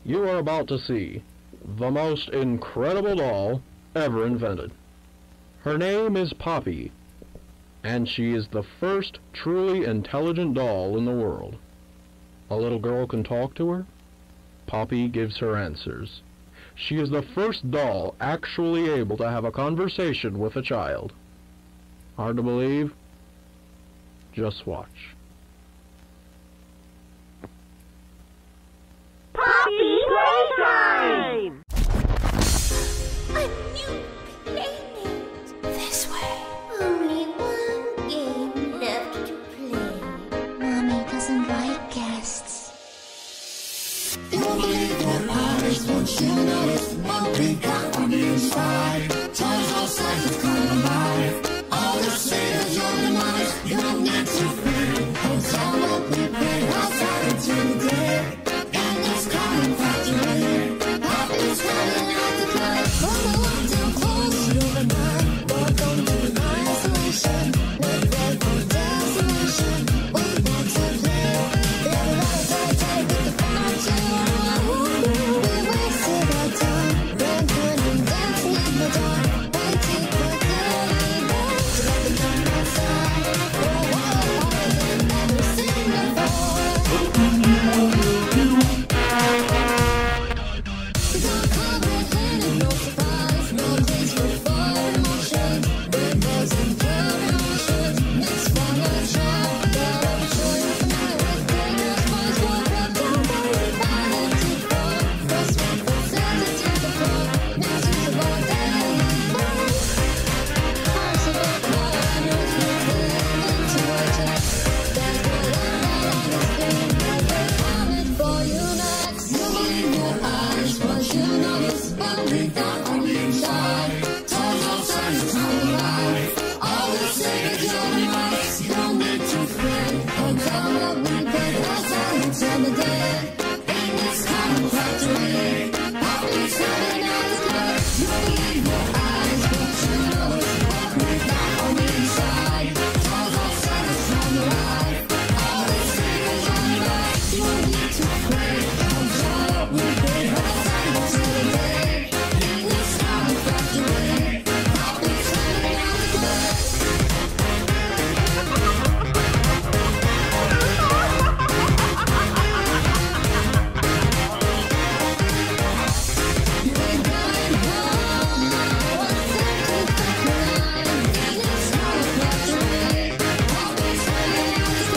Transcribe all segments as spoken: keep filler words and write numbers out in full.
You are about to see the most incredible doll ever invented. Her name is Poppy, and she is the first truly intelligent doll in the world. A little girl can talk to her. Poppy gives her answers. She is the first doll actually able to have a conversation with a child. Hard to believe? Just watch. Poppy Playtime! A new playmate. This way. Only one game left to play. Mommy doesn't like guests. You won't believe your eyes once you notice what we got on the inside. Toys all sizes come alive. All the sales you're demise. You don't need to pay. Hotel what we pay outside until the day. And it's coming factory. Poppy's coming out to play. From the one till close to the night. Welcome to the isolation. Let's go for destination. We want to play. Everybody try to take with the fun to we wasted our time. Ran, running, dancing in the dark. Waiting for clearly back. So let them come outside. For a while, harder than ever seen before. We don't come with any, no surprise. No place for fire emotion. Rainbows and cloud emotions. Next one a shot. Gotta show you familiar with dangerous boys. Walk up down, boys, find it too far. First one for sentence to the floor. Next is about daily fun. Hearts about more, knows we've been into a chest. That's what I understand. They're coming for you next. You believe your eyes once you notice what we got on the inside. Toys all sizes come alive. All the same you're demise. You don't need to pray. Hotel what we pay outside until the day. In this common factory, Poppy's coming out to play. You believe your eyes once you notice what we got on the inside. Toys all sizes come alive. All the same you're demise. You don't need to pray. Hotel what we pay outside until the day. In this common factory, Poppy's coming out to play. You ain't going home now. What's it to the crime? In this common factory, Poppy's coming out to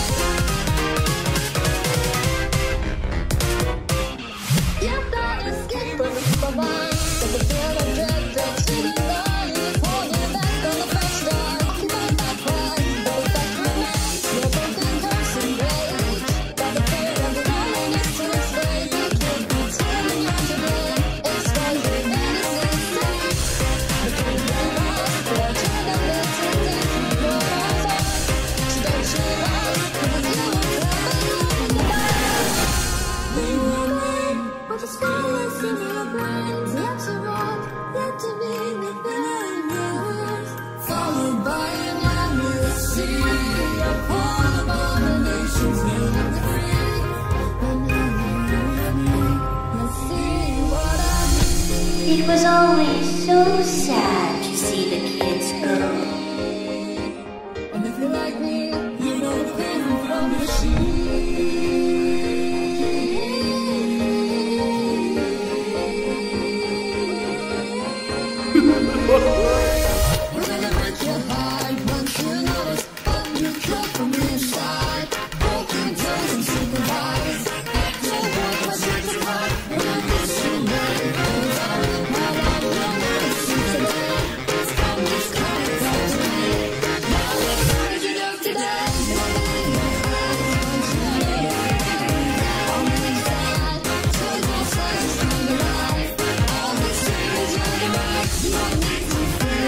play. You thought escape from the supervine, but the fear of dread takes you to lie. You hold you back on the fresh start. Occupied by pride, but the fact remains you're both in person rage. By the fear of the loneliness to escape, you can't pretend when you're to blame. Expose your innocence safe. Between the lines, they'll turn the lips and dance your heart. So don't you lie, because you will tell the light. We will wait, but the silence in your brains yet to walk, yet to be within yours. Followed by an endless sea upon abominations made of the free. But now you're me, let's see what I mean. It was always so sad to see the kids go. And if you're like me, you know the pain from the sheet. We're gonna break your hide once you notice what you killed from the inside. Broken toys and supervise. Act your work, what's your survive? When I miss you, baby, hold on. Now I will never see today. It's come, it's come, it's all to me. Now what did you do today? You believe your eyes once you notice what we got on the inside. Toys all sizes come alive. All the same as your demise. You don't need to fear.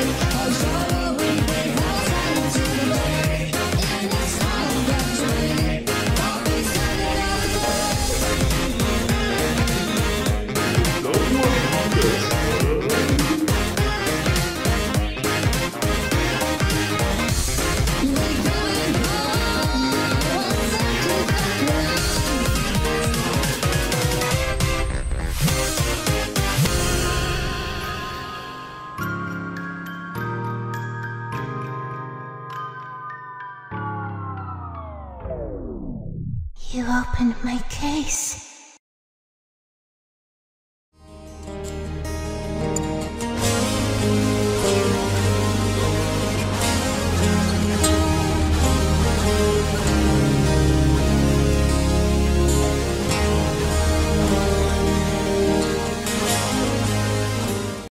You opened my case.